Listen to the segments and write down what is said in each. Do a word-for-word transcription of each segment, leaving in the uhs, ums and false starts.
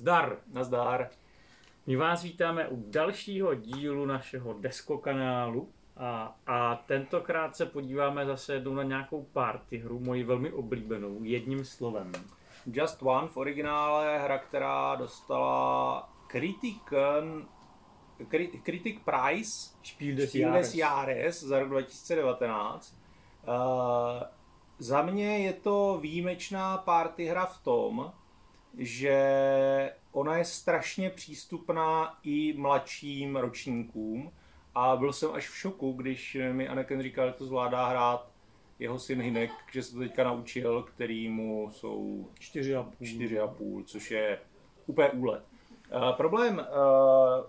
Nazdar. Nazdar. My vás vítáme u dalšího dílu našeho deskokanálu a, a tentokrát se podíváme zase jednou na nějakou party hru, moji velmi oblíbenou, jedním slovem. Just One v originále, hra, která dostala Kritiken, Critic Prize Spiel des Spiel des Jahres. Jahres za rok dva tisíce devatenáct. Uh, za mě je to výjimečná party hra v tom, že ona je strašně přístupná i mladším ročníkům a byl jsem až v šoku, když mi Anakin říkal, že to zvládá hrát jeho syn Hinek, že se to teďka naučil, který mu jsou čtyři a půl, čtyři a půl, což je úplně úlet. Uh, problém uh,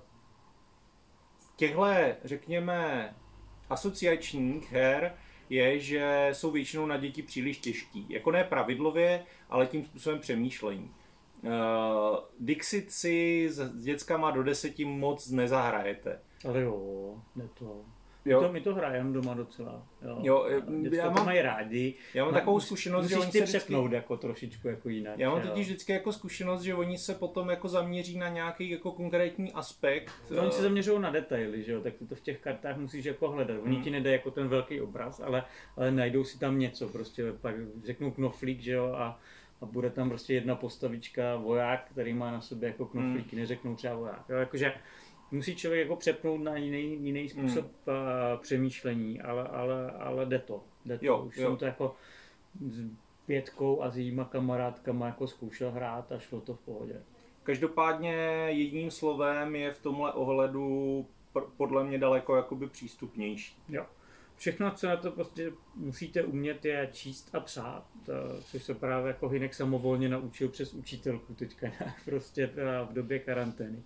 těchto, řekněme, asociačních her je, že jsou většinou na děti příliš těžký. Jako ne pravidlově, ale tím způsobem přemýšlení. Uh, Dixit si s dětskama do deseti moc nezahrajete. Ale jo, ne to. Jo. My to, my to hrajeme doma docela. Jo. Jo, Děcka já to mám, mají rádi. já mám Na, takovou zkušenost, že musíš oni ty se vždycky, přepnout jako trošičku jako jinak. já mám jo. totiž vždycky jako zkušenost, že oni se potom jako zaměří na nějaký jako konkrétní aspekt. No, oni se zaměřují na detaily, že jo, tak ty to v těch kartách musíš jako hledat. Oni Hmm. ti nedají jako ten velký obraz, ale, ale najdou si tam něco, prostě pak řeknou knoflík, že jo, a, a bude tam prostě jedna postavička voják, který má na sobě jako knoflíky, Hmm. neřeknou třeba voják, jo, jakože musí člověk jako přepnout na jiný, jiný způsob Hmm. uh, přemýšlení, ale, ale, ale jde to, jde to. Jo, Už jo. jsem to jako s Pětkou a s jejíma kamarádkama jako zkoušel hrát a šlo to v pohodě. Každopádně jedním slovem je v tomhle ohledu pr- podle mě daleko jakoby přístupnější. Jo. Všechno, co na to prostě musíte umět, je číst a psát, což se právě jako Hinek samovolně naučil přes učitelku teďka nějak prostě v době karantény.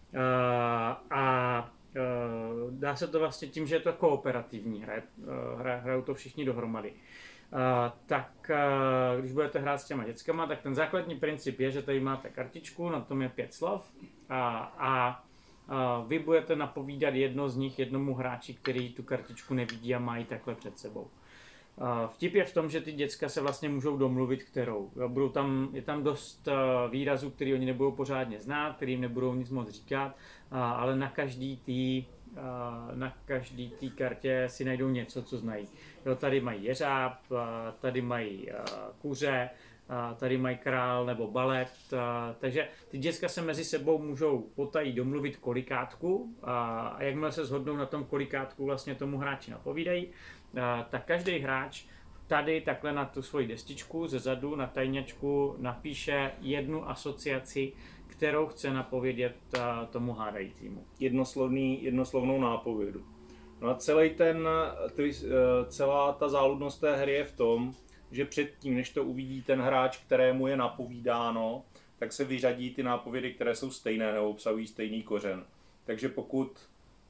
A, a dá se to vlastně tím, že je to kooperativní hra, hra hrajou to všichni dohromady. Uh, tak uh, když budete hrát s těma dětskama, tak ten základní princip je, že tady máte kartičku, na tom je pět slov a, a uh, vy budete napovídat jedno z nich jednomu hráči, který tu kartičku nevidí a má ji takhle před sebou. Uh, vtip je v tom, že ty děcka se vlastně můžou domluvit, kterou. Budou tam, je tam dost uh, výrazů, který oni nebudou pořádně znát, kterým nebudou nic moc říkat, uh, ale na každý tý na každý té kartě si najdou něco, co znají. Jo, tady mají jeřáb, tady mají kuře, tady mají král nebo balet, takže ty děcka se mezi sebou můžou potají domluvit kolikátku a jakmile se shodnou na tom kolikátku vlastně tomu hráči napovídají, tak každý hráč tady takhle na tu svoji destičku ze zadu na tajňačku napíše jednu asociaci, kterou chce napovědět tomu hádajícímu. Jednoslovný, jednoslovnou nápovědu. No a celý ten, ty, celá ta záludnost té hry je v tom, že předtím, než to uvidí ten hráč, kterému je napovídáno, tak se vyřadí ty nápovědy, které jsou stejné nebo obsahují stejný kořen. Takže pokud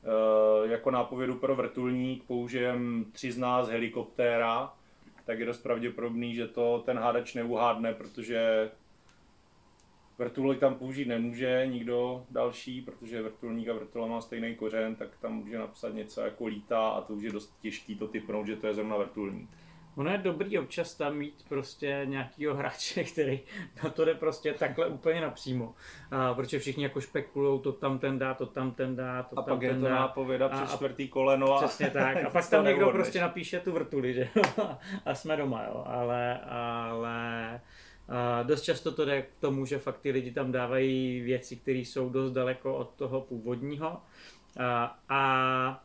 jako nápovědu pro vrtulník použijeme tři z nás helikoptéra, tak je dost pravděpodobný, že to ten hádač neuhádne, protože vrtulník tam použít nemůže nikdo další, protože vrtulník a vrtule má stejný kořen, tak tam může napsat něco jako lítá a to už je dost těžký to typnout, že to je zrovna vrtulník. Ono je dobrý občas tam mít prostě nějakýho hráče, který na to jde prostě takhle úplně napřímo. A protože všichni jako špekulujou, to tam ten dá, to tam ten dá, to a tam pak je ten to dá. nápověda přes čtvrtý koleno. A přesně tak. A pak tam někdo prostě napíše tu vrtuli, že a jsme doma, jo. Ale, ale a dost často to jde k tomu, že fakt ty lidi tam dávají věci, které jsou dost daleko od toho původního. A, a, a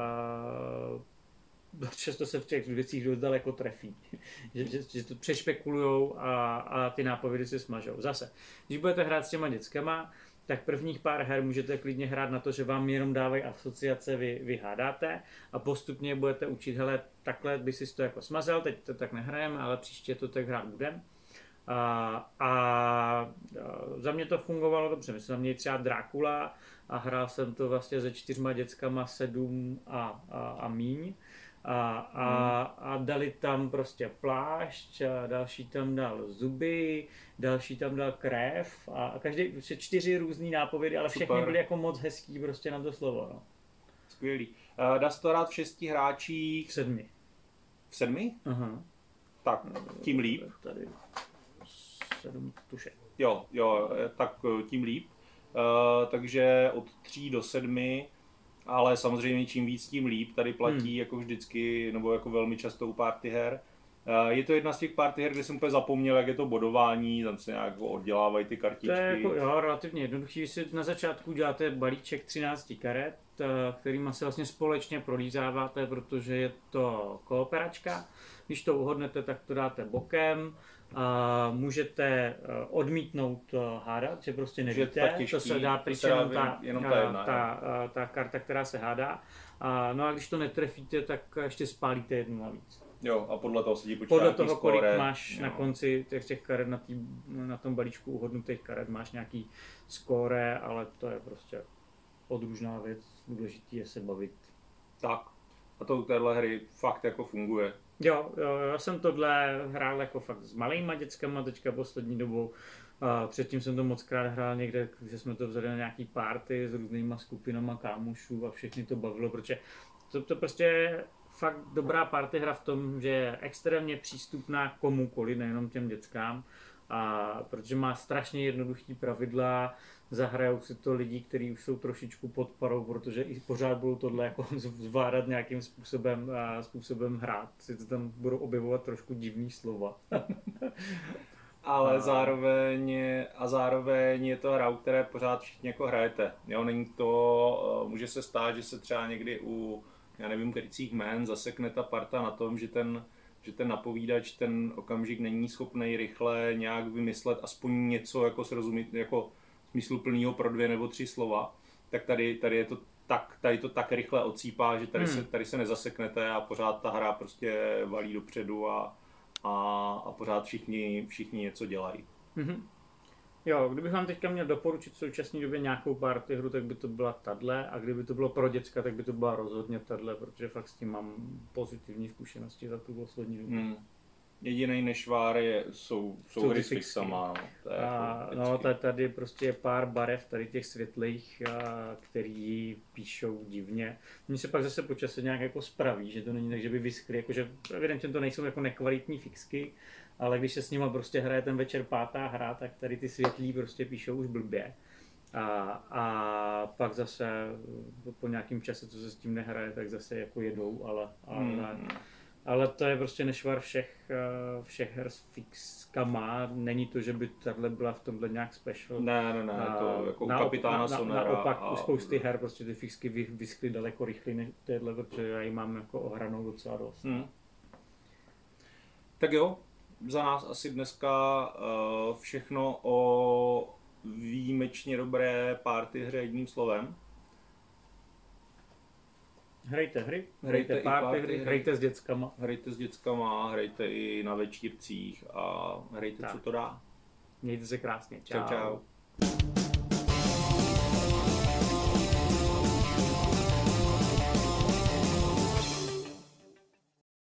dost často se v těch věcích dost daleko trefí, že, že, že to přešpekulujou a, a ty nápovědy se smažou. Zase, když budete hrát s těma dětskama, tak prvních pár her můžete klidně hrát na to, že vám jenom dávají asociace, vy, vy hádáte a postupně budete učit, hele, takhle by si to jako smazal, teď to tak nehrajeme, ale příště to tak hrát budeme. A, a, a za mě to fungovalo dobře, myslím, za mě třeba Drákula a hrál jsem to vlastně se čtyřma dětskama, sedm a, a, a míň. A, a, a dali tam prostě plášť, a další tam dal zuby, další tam dal krev a, a každý, prostě čtyři různý nápovědy, ale všechny Super. byly jako moc hezký prostě na to slovo. No. Skvělý. Uh, dá se to hrát v šesti hráčích? V sedmi. V sedmi? Aha. Tak, tím líp. Tady sedm tušek. Jo, jo, tak tím líp. Uh, takže od tří do sedmi, ale samozřejmě čím víc, tím líp. Tady platí hmm. jako vždycky, nebo jako velmi často u party her. Uh, je to jedna z těch party her, kde jsem úplně zapomněl, jak je to bodování, tam se nějak oddělávají ty kartičky. To je jako, jo, relativně jednoduchý, si na začátku děláte balíček třináct karet, kterýma se vlastně společně prolízáváte, protože je to kooperačka. Když to uhodnete, tak to dáte bokem. A můžete odmítnout hádat, že prostě nevíte, těžký, to se dá pryč jenom, ta, jenom ta, jedna, ta, ta karta, která se hádá. A, no a když to netrefíte, tak ještě spálíte jednu navíc. Jo, a podle toho se ti počítá podle toho, kolik skóre, máš jo. Na konci těch, těch karet, na, tý, na tom balíčku uhodnutých karet máš nějaký skóre, ale to je prostě podružná věc, důležitý je se bavit. Tak, a to u téhle hry fakt jako funguje. Jo, jo, já jsem tohle hrál jako fakt s malýma dětskama teďka poslední dobou. A předtím jsem to moc krát hrál někde, že jsme to vzali na nějaký party s různýma skupinama kámošů a všechny to bavilo, protože to, to prostě je fakt dobrá party hra v tom, že je extrémně přístupná komukoliv, nejenom těm dětskám. A protože má strašně jednoduchý pravidla, zahrajou si to lidi, kteří už jsou trošičku pod parou, protože i pořád budou tohle jako zvládat nějakým způsobem, a způsobem hrát. Si to tam budou objevovat trošku divný slova. Ale a... zároveň, a zároveň je to hra, u které pořád všichni jako hrajete. Jo, není to, může se stát, že se třeba někdy u, já nevím, krycích jmén zasekne ta parta na tom, že ten že ten napovídač ten okamžik není schopný rychle nějak vymyslet aspoň něco jako srozumit, jako smysluplného pro dvě nebo tři slova, tak tady, tady je to tak, tady to tak rychle odsýpá, že tady, hmm. se, tady se nezaseknete a pořád ta hra prostě valí dopředu a, a, a pořád všichni, všichni něco dělají. Hmm. Jo, kdybych vám teďka měl doporučit v současné době nějakou party hru, tak by to byla tahle, a kdyby to bylo pro děcka, tak by to byla rozhodně tahle, protože fakt s tím mám pozitivní zkušenosti za tu poslední dobu. Hmm. Jediný nešvár je, jsou, jsou, jsou hry s fixama. No, a, no tady, tady prostě je pár barev, tady těch světlých, a, který píšou divně. Mně se pak zase počasem nějak jako spraví, že to není tak, že by vyschly, jakože evidentně to nejsou jako nekvalitní fixky, ale když se s nima prostě hraje ten večer pátá hra, tak tady ty světlí prostě píšou už blbě. A, a pak zase po nějakém čase, co se s tím nehraje, tak zase jako jedou, ale, ale, hmm. ale to je prostě nešvar všech, všech her s fixkama. Není to, že by tahle byla v tomhle nějak special. Ne, ne, ne, to jako u Kapitána Sonera. Naopak a... u spousty her prostě ty fixky vyschly daleko rychleji než téhle, protože já ji mám jako ohranou docela dost. Hmm. Tak jo. Za nás asi dneska uh, všechno o výjimečně dobré party hře jedním slovem. Hrajte hry, hrajte, hrajte party, party hry, hrajte s dětskama. Hrajte s dětskama, hrajte i na večírcích a hrajte, tak. Co to dá. Mějte se krásně. Čau. Čau, čau.